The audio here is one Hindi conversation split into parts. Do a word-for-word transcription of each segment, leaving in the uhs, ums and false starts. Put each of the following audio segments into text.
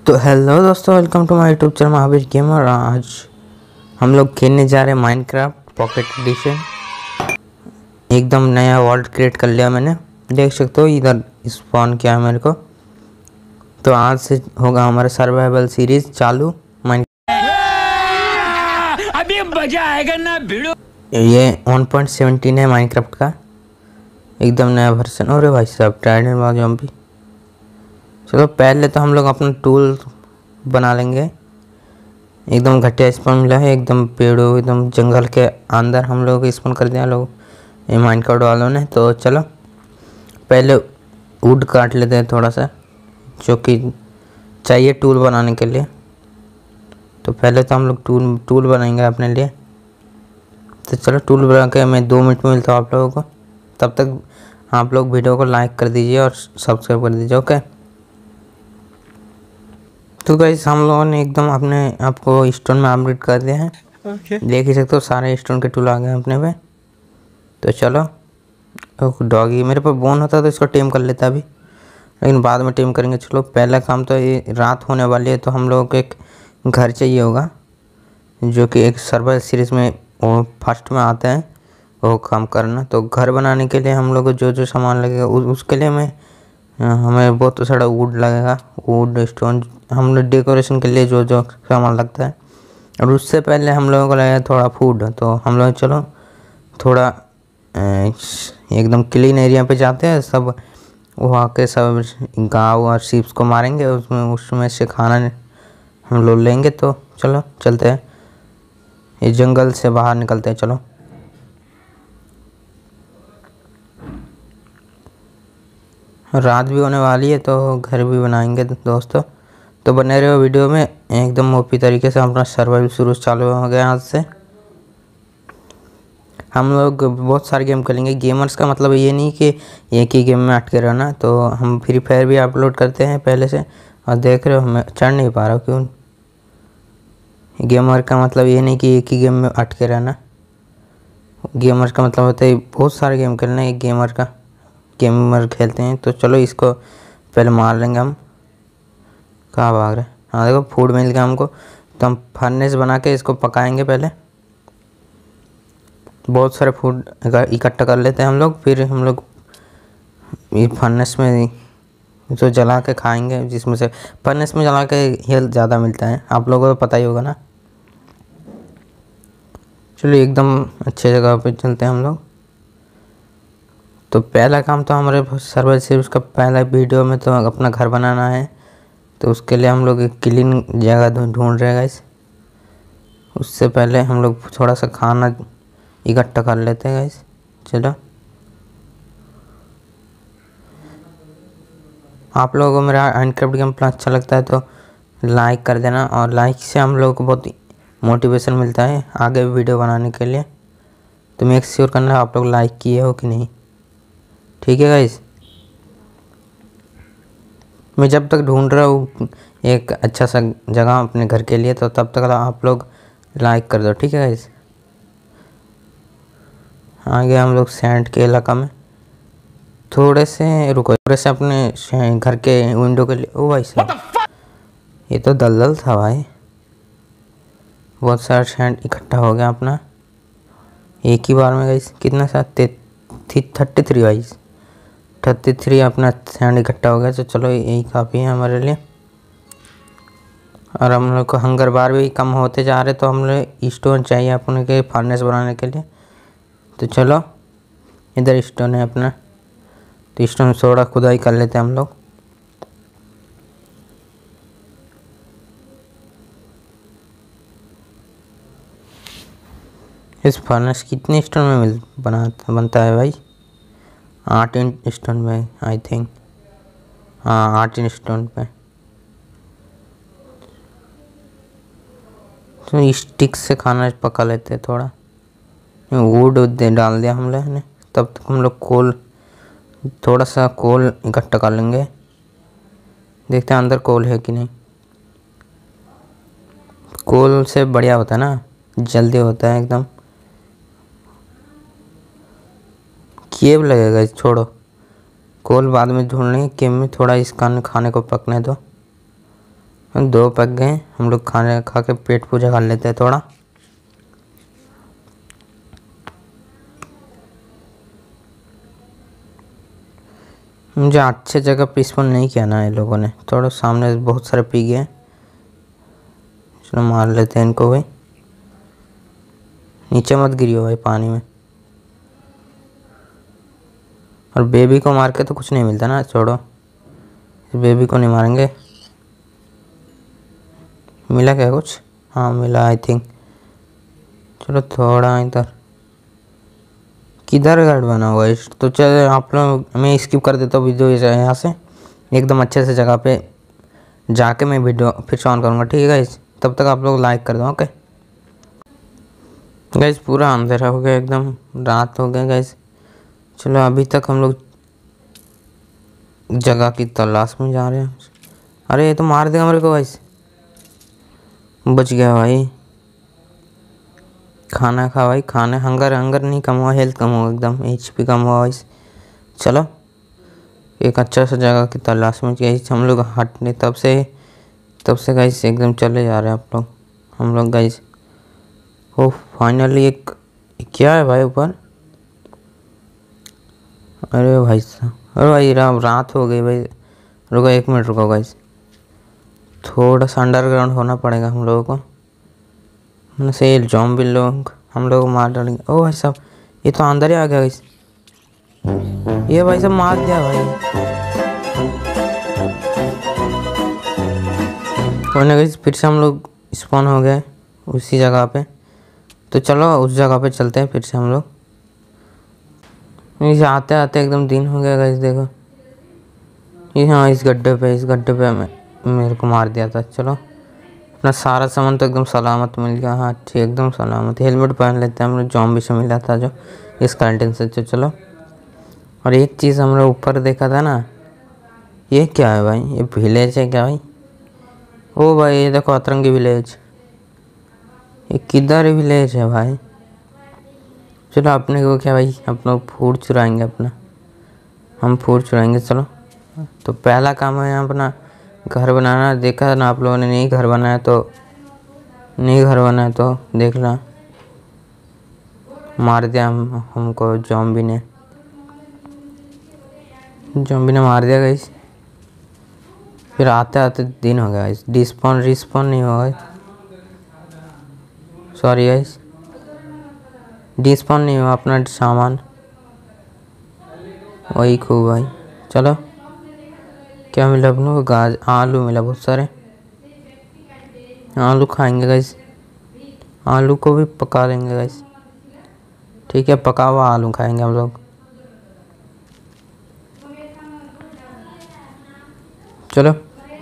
तो हेलो दोस्तों, welcome to my YouTube channel Mahavir gamer. आज हम लोग खेलने जा रहे हैं माइनक्राफ्ट पॉकेट एडिशन। एकदम नया वर्ल्ड क्रिएट कर लिया मैंने, देख सकते हो इधर स्पॉन किया है मेरे को। तो आज से होगा हमारा सर्वाइवल सीरीज चालू। माइन अभी मजा आएगा ना भिड़ो। ये वन पॉइंट सेवनटीन है माइनक्राफ्ट का, एकदम नया वर्जन। अरे भाई साहब, ट्राइडेंट वाला ज़ॉम्बी। चलो पहले तो हम लोग अपना टूल बना लेंगे। एकदम घटिया स्पॉन मिला है, एकदम पेड़ों एकदम जंगल के अंदर हम लोग स्पॉन कर दिया लोग ये माइनक्राफ्ट वालों ने। तो चलो पहले वुड काट लेते हैं थोड़ा सा, जो कि चाहिए टूल बनाने के लिए। तो पहले तो हम लोग टूल टूल बनाएंगे अपने लिए। तो चलो टूल बना के मैं दो मिनट में मिलता हूँ आप लोगों को। तब तक आप लोग वीडियो को लाइक कर दीजिए और सब्सक्राइब कर दीजिए, ओके। तो गाइस हम लोगों ने एकदम अपने आपको स्टोन में अपडेट कर दिया है, okay। देख ही सकते हो सारे स्टोन के टूल आ गए अपने पे। तो चलो डॉगी मेरे पास बोन होता तो इसको टेम कर लेता अभी, लेकिन बाद में टेम करेंगे। चलो पहला काम तो ये रात होने वाली है, तो हम लोगों को एक घर चाहिए होगा, जो कि एक सर्वाइवल सीरीज़ में वो फर्स्ट में आता है वो काम करना। तो घर बनाने के लिए हम लोग को जो जो सामान लगेगा उसके लिए मैं हमें बहुत सारा वुड लगेगा, वुड स्टोन। हम लोग डेकोरेशन के लिए जो जो सामान लगता है, और उससे पहले हम लोगों को लगेगा थोड़ा फूड। तो हम लोग चलो थोड़ा एकदम क्लीन एरिया पे जाते हैं, सब वहाँ के सब गाँव और शीप्स को मारेंगे, उसमें उसमें से खाना हम लोग लेंगे। तो चलो चलते हैं, इस जंगल से बाहर निकलते हैं। चलो रात भी होने वाली है, तो घर भी बनाएंगे दोस्तों। तो बने रहो वीडियो में, एकदम मोपी तरीके से अपना सर्वाइवल शुरू चालू हो गया। आज से हम लोग बहुत सारे गेम खेलेंगे। गेमर्स का मतलब ये नहीं कि एक ही गेम में अटके रहना। तो हम फ्री फायर भी अपलोड करते हैं पहले से, और देख रहे हो मैं चढ़ नहीं पा रहा हूँ क्यों। गेमर का मतलब ये नहीं कि एक ही गेम में अटके रहना। गेमर्स का मतलब होता है बहुत सारे गेम खेलना। एक गेमर का गेमर खेलते हैं। तो चलो इसको पहले मार लेंगे हम। कहाँ भाग रहे हैं? हाँ देखो फूड मिल गया हमको, तो हम फर्नेस बना के इसको पकाएंगे। पहले बहुत सारे फूड इकट्ठा कर लेते हैं हम लोग, फिर हम लोग ये फर्नेस में जो जला के खाएंगे, जिसमें से फर्नेस में जला के हेल्थ ज़्यादा मिलता है, आप लोगों को तो पता ही होगा ना। चलो एकदम अच्छे जगह पे चलते हैं हम लोग। तो पहला काम तो हमारे सर्वाइवल सीरीज का पहला वीडियो में तो अपना घर बनाना है। तो उसके लिए हम लोग एक क्लीन जगह ढूंढ रहे हैं गाइस। उससे पहले हम लोग थोड़ा सा खाना इकट्ठा कर लेते हैं गाइस। चलो आप लोगों को मेरा माइनक्राफ्ट गेम प्ले अच्छा लगता है तो लाइक कर देना, और लाइक से हम लोगों को बहुत मोटिवेशन मिलता है आगे वीडियो बनाने के लिए। तो मेक श्योर करना आप लोग लाइक किए हो कि नहीं, ठीक है गाइस। मैं जब तक ढूंढ रहा हूँ एक अच्छा सा जगह अपने घर के लिए, तो तब तक आप लोग लाइक कर दो, ठीक है गाइस। आ गए हम लोग सैंड के इलाका में। थोड़े से रुको, थोड़े से अपने घर के विंडो के लिए। ओ भाई साहब, ये तो दलदल था भाई। बहुत सारा सैंड इकट्ठा हो गया अपना एक ही बार में गाइस। कितना सा थर्टी थ्री वाइस थर्टी थ्री अपना सैंड इकट्ठा हो गया। तो चलो यही काफ़ी है हमारे लिए। और हम लोग को हंगर बार भी कम होते जा रहे, तो हम लोग स्टोन चाहिए अपने के फर्नेस बनाने के लिए। तो चलो इधर स्टोन है अपना, तो स्टोन थोड़ा खुदाई कर लेते हैं हम लोग। इस फर्नेस कितने स्टोन में मिल बना बनता है भाई? आठ इंच स्टोन में आई थिंक, हाँ आठ इंच स्टोन पे। तो स्टिक से खाना पका लेते हैं थोड़ा। वुड डाल दिया हम लोग ने। तब तक हम लोग कोल, थोड़ा सा कोल इकट्ठा कर लेंगे। देखते हैं अंदर कोल है कि नहीं। कोल से बढ़िया होता है ना, जल्दी होता है एकदम। केव लगेगा, छोड़ो कोल बाद में ढूंढ लेंगे। केव में थोड़ा इसका खाने को पकने दो। दो पक गए, हम लोग खाने खा के पेट पूजा कर लेते हैं थोड़ा। मुझे अच्छे जगह पे स्पॉन नहीं किया ना ये लोगों ने, थोड़ा सामने बहुत सारे पी गए। चलो मार लेते हैं इनको भाई। नीचे मत गिरियो भाई पानी में। और बेबी को मार के तो कुछ नहीं मिलता ना, छोड़ो, बेबी को नहीं मारेंगे। मिला क्या कुछ? हाँ मिला आई थिंक। चलो थोड़ा इधर, किधर गार्ड बना हुआ है? तो चलो आप लोग, मैं स्किप कर देता हूँ वीडियो यहाँ से, एकदम अच्छे से जगह पे जाके मैं वीडियो फिर से ऑन करूँगा, ठीक है गाइस? तब तक आप लोग लाइक कर दो। ओके गाइस, पूरा अंधेरा हो गया, एकदम रात हो गया गाइस। चलो अभी तक हम लोग जगह की तलाश में जा रहे हैं। अरे ये तो मार देगा मेरे को गाइस। बच गया भाई। खाना खा भाई, खाना, हंगर हंगर नहीं कम हुआ, हेल्थ कम हुआ, एकदम एचपी कम हुआ गाइस। चलो एक अच्छा सा जगह की तलाश में गाइस हम लोग हटने, तब से तब से गाइस एकदम चले जा रहे हैं आप लोग, हम लोग गाइस। ओ फाइनली एक, क्या है भाई ऊपर? अरे भाई साहब, अरे भाई रा, रात हो गई भाई। रुको एक मिनट रुको गाइस, थोड़ा सा अंडरग्राउंड होना पड़ेगा हम लोगों को, मतलब से ज़ॉम्बी लोग हम लोग मार डालेंगे। ओ भाई साहब, ये तो अंदर ही आ गया गाइस। ये भाई साहब मार दिया भाई। कोई ना गाइस, फिर से हम लोग स्पॉन हो गए उसी जगह पे। तो चलो उस जगह पे चलते हैं फिर से हम लोग। इसे आते आते एकदम दिन हो गया गाइस, देखो ये, हाँ इस गड्ढे पे, इस गड्ढे पे मैं मेरे को मार दिया था। चलो अपना सारा सामान तो एकदम सलामत मिल गया। हाँ ठीक, एकदम सलामत। हेलमेट पहन लेते हैं, हम लोग ज़ॉम्बी से मिला था जो इस कैंटीन से। तो चलो, और एक चीज़ हम लोग ऊपर देखा था ना, ये क्या है भाई? ये विलेज है क्या भाई? ओ भाई ये देखो अतरंगी विलेज। ये किधर विलेज है भाई? चलो अपने को क्या भाई, अपना फूड चुराएंगे अपना, हम फूड चुराएंगे। चलो तो पहला काम है अपना घर बनाना। देखा ना आप लोगों ने, नहीं घर बनाया तो नहीं घर बनाया तो देख ला, मार दिया हम हमको ज़ॉम्बी ने, ज़ॉम्बी ने मार दिया गाइस। फिर आते आते दिन हो गया गाइस, डिस्पॉन रिस्पॉन नहीं हुआ, सॉरी गाइस, डिस्पॉन नहीं हुआ अपना सामान, वही खूब भाई। चलो क्या मिला अपने को? गाज आलू मिला बहुत सारे, आलू खाएंगे गाइस, आलू को भी पका लेंगे गाइस, ठीक है? पका हुआ आलू खाएंगे हम लोग। चलो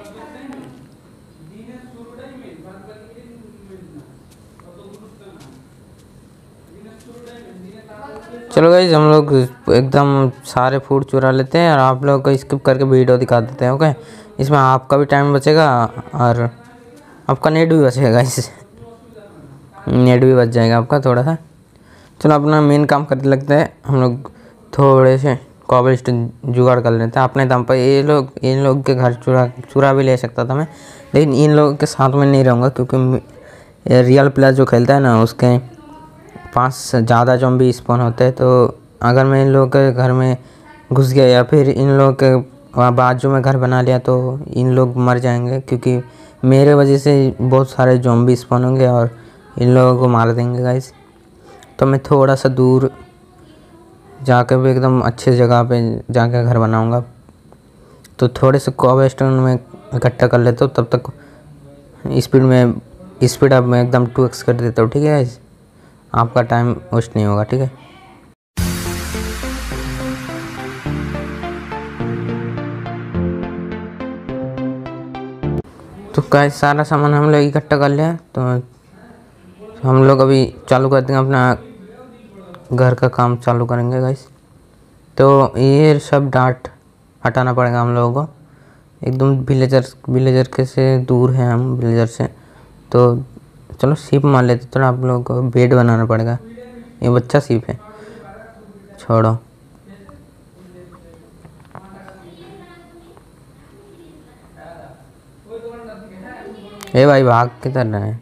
चलो गाइस, हम लोग एकदम सारे फूड चुरा लेते हैं और आप लोग को स्किप करके वीडियो दिखा देते हैं। ओके, इसमें आपका भी टाइम बचेगा और आपका नेट भी बचेगा गाइस, नेट भी बच जाएगा आपका थोड़ा सा। चलो अपना मेन काम करने लगते हैं हम लोग, थोड़े से कॉबल स्टोन जुगाड़ कर लेते हैं अपने दम पर। ये लोग, इन लोग के घर चुरा चुरा भी ले सकता था मैं, लेकिन इन लोगों के साथ में नहीं रहूँगा, क्योंकि रियल प्लेयर जो खेलता है ना उसके पाँच से ज़्यादा ज़ॉम्बी स्पॉन होते हैं। तो अगर मैं इन लोगों के घर में घुस गया या फिर इन लोगों के बाजू में घर बना लिया तो इन लोग मर जाएंगे, क्योंकि मेरे वजह से बहुत सारे ज़ॉम्बी स्पॉन होंगे और इन लोगों को मार देंगे गाइस। तो मैं थोड़ा सा दूर जाकर भी एकदम अच्छे जगह पे जाकर घर बनाऊंगा। तो थोड़े से कॉबल स्टोन में इकट्ठा कर लेता हूँ, तब तक स्पीड में स्पीड अप में एकदम टू एक्स कर देता हूँ, ठीक है गाइस? आपका टाइम वेस्ट नहीं होगा, ठीक है? तो गाइस सारा सामान हम लोग इकट्ठा कर लिया, तो हम लोग अभी चालू कर देंगे अपना घर का काम चालू करेंगे गाइस। तो ये सब डांट हटाना पड़ेगा हम लोगों को, एकदम विलेजर विलेजर के से दूर है हम विलेजर से। तो चलो सीप मार लेते, थोड़ा आप लोगों को बेड बनाना पड़ेगा। ये बच्चा सीप है, छोड़ो। ए भाई भाग किधर रहे हैं?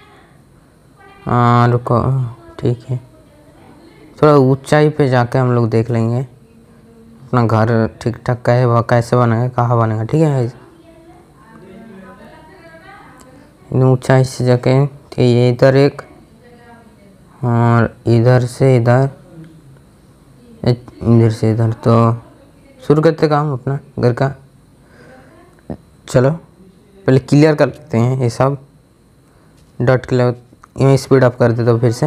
हाँ रुको, ठीक है, थोड़ा ऊंचाई पे जाके हम लोग देख लेंगे अपना घर ठीक ठाक कैसे वह कैसे बनेगा, कहाँ बनेगा, ठीक है। ऊंचाई से जाके ठीक है, इधर एक और इधर से इधर, इधर से इधर, तो शुरू करते काम अपना घर का। चलो पहले क्लियर कर लेते हैं ये सब, डॉट क्लियर यूँ स्पीड अप कर दे तो फिर से।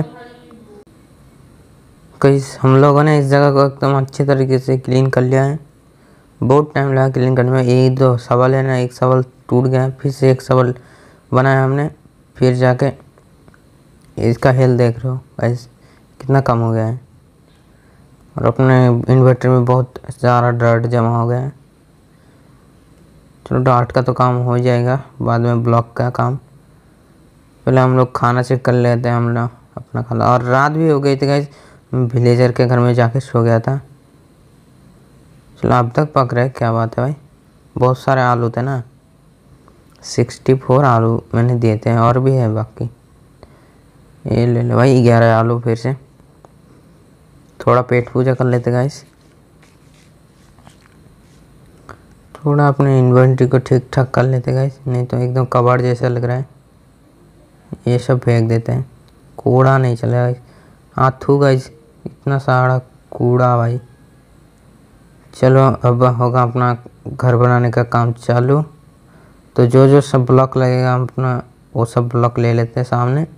कई हम लोगों ने इस जगह को एकदम अच्छे तरीके से क्लीन कर लिया है, बहुत टाइम लगा क्लीन करने में। एक दो सवाल है ना, एक सवाल टूट गया, फिर से एक सवाल बनाया हमने, फिर जाके इसका हेल्थ देख रहे हो गाइस कितना कम हो गया है, और अपने इन्वर्टर में बहुत ज़्यादा डर्ट जमा हो गया है। चलो डॉट का तो काम हो जाएगा, बाद में ब्लॉक का काम। पहले हम लोग खाना चेक कर लेते हैं हम लोग अपना खाना। और रात भी हो गई थी गाइस, विलेजर के घर में जाके सो गया था। चलो अब तक पक रहा है, क्या बात है भाई, बहुत सारे आलू थे ना, सिक्सटी फोर आलू मैंने दिए थे, और भी है बाकी, ये ले लो भाई ग्यारह आलू। फिर से थोड़ा पेट पूजा कर लेते गाइस, थोड़ा अपने इन्वेंटरी को ठीक ठाक कर लेते गाइस, नहीं तो एकदम कबाड़ जैसा लग रहा है। ये सब फेंक देते हैं, कूड़ा नहीं चलेगा। हाँ थू गाइस, इतना सारा कूड़ा भाई। चलो अब होगा अपना घर बनाने का काम चालू। तो जो जो सब ब्लॉक लगेगा हम अपना वो सब ब्लॉक ले लेते हैं सामने,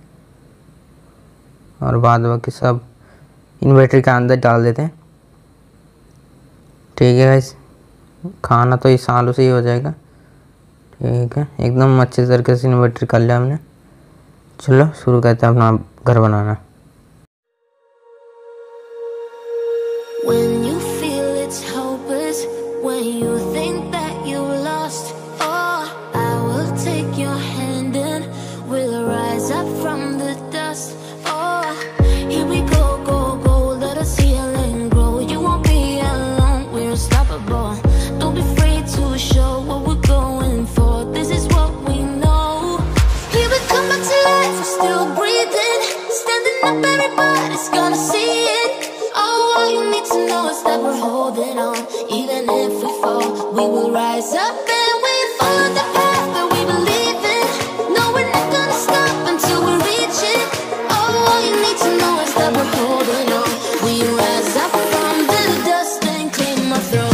और बाद बाकी सब इन्वर्टर के अंदर डाल देते हैं, ठीक है गाइस। खाना तो इस आलू से ही हो जाएगा, ठीक है, एकदम अच्छे तरीके से इन्वर्टर कर लिया हमने। चलो शुरू करते हैं अपना घर बनाना। When you feel it's hopeless, when you think that you lost, oh, I will take your hand and we'll rise up from the dust. Oh, here we go, go, go, let us heal and grow. You won't be alone, we're unstoppable. Don't be afraid to show what we're going for. This is what we know. Here we come back to life, we're still breathing, standing up, everybody's gonna see it. Oh, all you need to know is that we're holding on. Even if we fall, we will rise up and we follow the path that we believe in. No, we're not gonna stop until we reach it. Oh, all you need to know is that we're holding on. We rise up from the dust and claim our throne.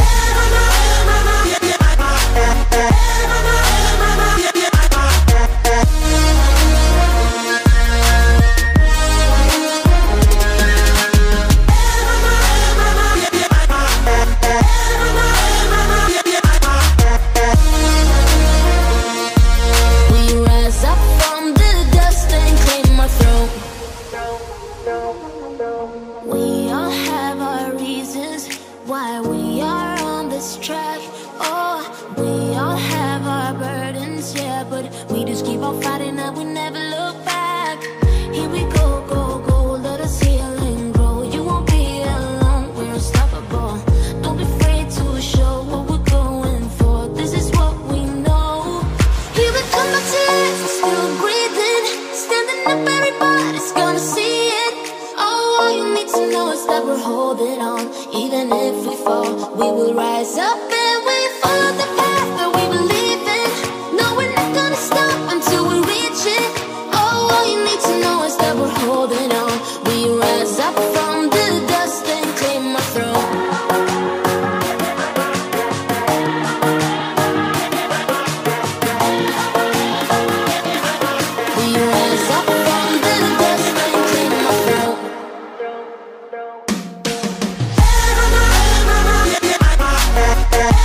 We all have our reasons why we are on this track. Oh, we all have our burdens, yeah, but we just keep on fighting and we never look back. Here we go, go, go, let us heal and grow. You won't be alone, we're unstoppable. Don't be afraid to show what we're going for. This is what we know. Here we come back to life, we're still breathing, standing up, everybody's gonna see it. Oh, all you need to know is that we're holding on. Even if we fall, we will rise up and we follow the path that we believe in. No, we're not gonna stop until we reach it. Oh, all you need to know is that we're holding on. We rise up from the dust and claim our throne. We rise up from the dust and claim our throne. Yeah.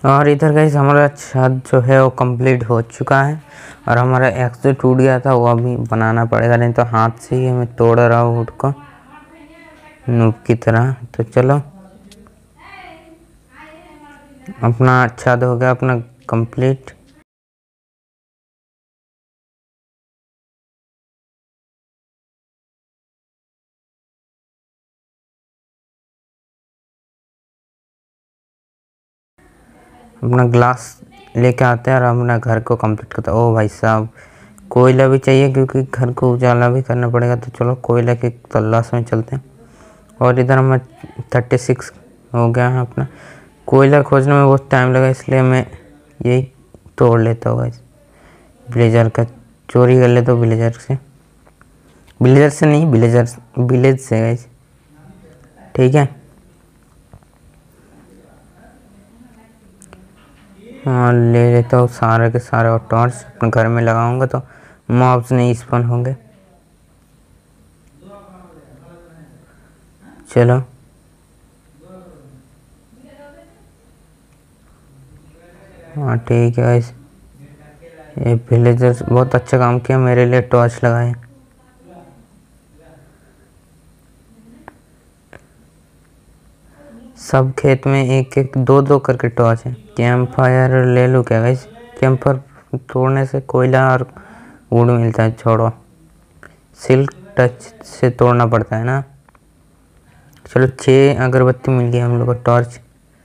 और इधर गाइस हमारा छत जो है वो कंप्लीट हो चुका है और हमारा एक्स जो टूट गया था वो अभी बनाना पड़ेगा, नहीं तो हाथ से ही मैं तोड़ रहा हूँ वुड को नूब की तरह। तो चलो अपना छत हो गया अपना कंप्लीट। अपना ग्लास लेके आते हैं और अपना घर को कंप्लीट करते हैं। ओ भाई साहब कोयला भी चाहिए क्योंकि घर को उजाला भी करना पड़ेगा, तो चलो कोयला के तलाश में चलते हैं। और इधर हमें थर्टी सिक्स हो गया है अपना। कोयला खोजने में बहुत टाइम लगा इसलिए मैं यही तोड़ लेता हूँ गाइस, विलेजर का चोरी कर लेता हूँ विलेजर से, विलेजर से नहीं विलेजर विलेज से गाइस, ठीक है। हाँ ले लेता हूँ सारे के सारे और टॉर्च अपने घर में लगाऊंगा तो मॉब्स नहीं स्पॉन होंगे। चलो हाँ ठीक है गाइस, ये विलेजर्स बहुत अच्छा काम किया मेरे लिए, टॉर्च लगाए। सब खेत में एक एक दो दो करके टॉर्च है। कैंप फायर ले लूँ क्या गाइस? कैंप फायर तोड़ने से कोयला और वुड मिलता है, छोड़ो सिल्क टच से तोड़ना पड़ता है ना। चलो छः अगरबत्ती मिल गई हम लोग को, टॉर्च।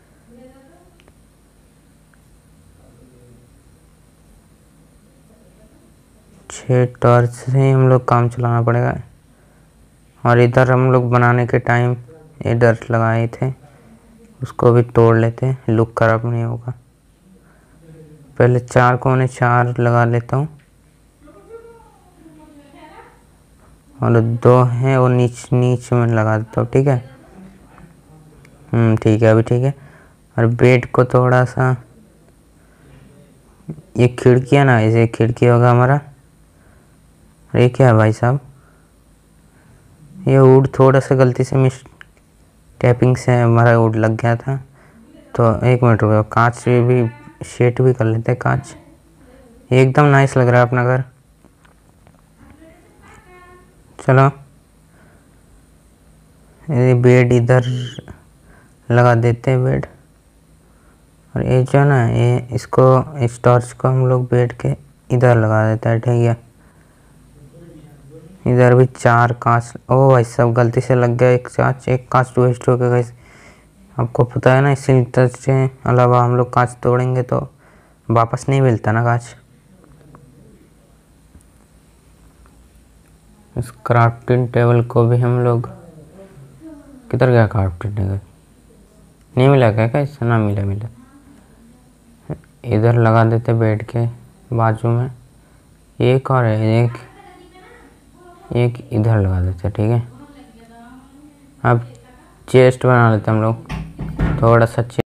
छः टॉर्च से हम लोग काम चलाना पड़ेगा। और इधर हम लोग बनाने के टाइम इधर लगाए थे, उसको भी तोड़ लेते हैं, लुक खराब नहीं होगा। पहले चार कोने चार लगा लेता हूँ और दो हैं वो नीच नीचे में लगा देता हूँ, ठीक है। हम्म ठीक है अभी ठीक है। और बेड को थोड़ा सा, ये खिड़की है ना, इसे खिड़की होगा हमारा। ये क्या है भाई साहब, ये वुड थोड़ा सा गलती से मिस टैपिंग से हमारा वुड लग गया था, तो एक मिनट रुको, कांच से भी शेड भी कर लेते हैं कांच। एकदम नाइस लग रहा है अपना घर। चलो ये बेड इधर लगा देते हैं बेड, और ये जो ना ये इसको इस टॉर्च को हम लोग बेड के इधर लगा देते हैं, ठीक है। इधर भी चार कांच, ओ भाई सब गलती से लग गया एक कांच, एक कांच वेस्ट हो गया गाइस, आपको पता है ना। इसी तरह से अलावा हम लोग कांच तोड़ेंगे तो वापस नहीं मिलता ना कांच। इस क्राफ्टिंग टेबल को भी हम लोग, किधर गया क्राफ्टिंग टेबल, नहीं मिला क्या कैसे? ना मिला मिला इधर लगा देते बेड के बाजू में। एक और है, एक एक इधर लगा देते, ठीक है। अब चेस्ट बना लेते हम लोग, थोड़ा सा चेस्ट।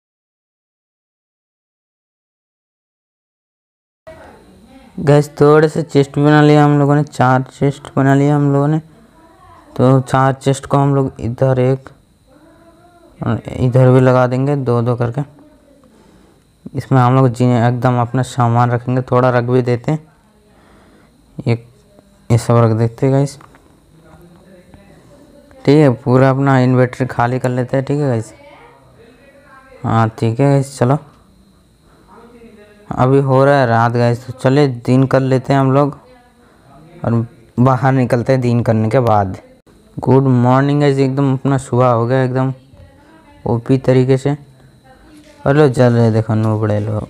गैस थोड़े से चेस्ट बना लिया हम लोगों ने, चार चेस्ट बना लिया हम लोगों ने। तो चार चेस्ट को हम लोग इधर एक इधर भी लगा देंगे, दो दो करके। इसमें हम लोग जी एकदम अपना सामान रखेंगे, थोड़ा रख भी देते हैं, एक ये सब रख देते हैं गाइस, ठीक है। पूरा अपना इन्वेंटरी खाली कर लेते हैं, ठीक है गाइस। हाँ ठीक है गाइस, चलो अभी हो रहा है रात गाइस, तो चले दिन कर लेते हैं हम लोग और बाहर निकलते हैं दिन करने के बाद। गुड मॉर्निंग गाइस, एकदम अपना सुबह हो गया एकदम ओपी तरीके से। चलो चल रहे देखो नो बड़े लोग,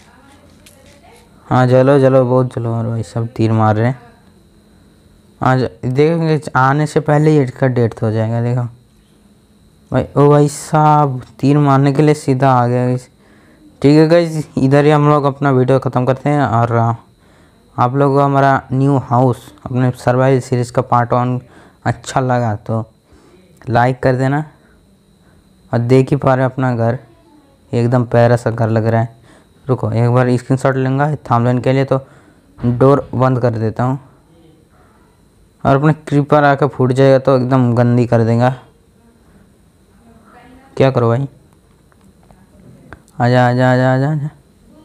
हाँ चलो चलो बहुत चलो, और भाई सब तीर मार रहे हैं। आज देखेंगे आने से पहले ही इसका डेथ हो जाएगा, देखो भाई। ओ भाई साहब तीर मारने के लिए सीधा आ गया गाइस, ठीक है गाइस। इधर ही हम लोग अपना वीडियो ख़त्म करते हैं। और आप लोगों को हमारा न्यू हाउस अपने सर्वाइवल सीरीज़ का पार्ट वन अच्छा लगा तो लाइक कर देना। और देख ही पा रहे अपना घर, एकदम प्यारा सा घर लग रहा है। रुको एक बार स्क्रीनशॉट लूँगा थंबनेल के लिए, तो डोर बंद कर देता हूँ। और अपने क्रीपर आकर फूट जाएगा तो एकदम गंदी कर देगा, क्या करो भाई। आजा आजा आजा आजा आजा,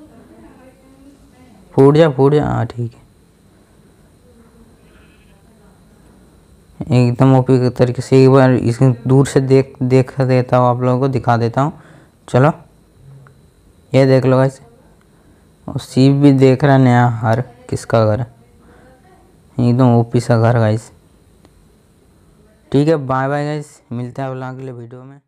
फूट जा फूट जा। हाँ ठीक है, एकदम ओपी के तरीके से एक बार इसको दूर से देख देख देता हूँ, आप लोगों को दिखा देता हूँ। चलो ये देख लो गाइस, और सीप भी देख रहा है नया घर, किसका घर है, एकदम ओपी सा घर गाइस। ठीक है, बाय बाय गाइस, मिलते हैं अगले वीडियो में।